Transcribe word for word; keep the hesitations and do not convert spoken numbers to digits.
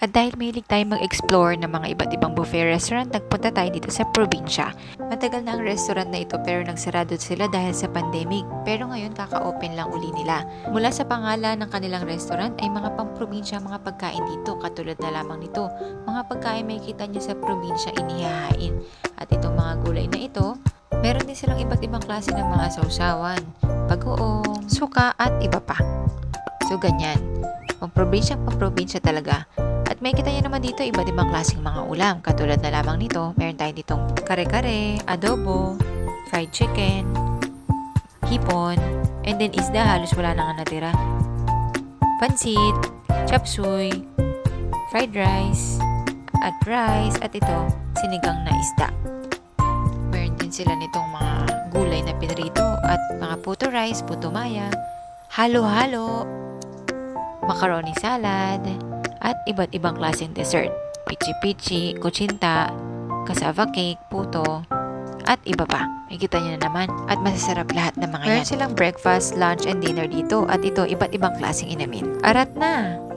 At dahil mahilig tayo mag-explore ng mga iba't ibang buffet restaurant, nagpunta tayo dito sa probinsya. Matagal na ang restaurant na ito pero nagsarado sila dahil sa pandemic. Pero ngayon kaka-open lang uli nila. Mula sa pangalan ng kanilang restaurant ay mga pang-probinsya mga pagkain dito. Katulad na lamang nito, mga pagkain may kita nyo sa probinsya inihahain. At itong mga gulay na ito, meron din silang iba't ibang klase ng mga sausawan, bagoong, suka at iba pa. So ganyan, pang-probinsya pang-probinsya talaga. At may kita nyo naman dito iba't ibang klaseng mga ulam. Katulad na lamang nito, meron tayo ditong kare-kare, adobo, fried chicken, hipon, and then isda, halos wala na nga natira. Pansit, chapsuy, fried rice, at rice, at ito, sinigang na isda. Meron din sila nitong mga gulay na pinrito at mga puto rice, puto maya, halo-halo, macaroni salad, at iba't ibang klaseng dessert. Pichi-pichi, kuchinta, cassava cake, puto, at iba pa. Makikita nyo na naman. At masasarap lahat ng mga yan. Meron silang breakfast, lunch, and dinner dito. At ito, iba't ibang klaseng inamin. Arat na!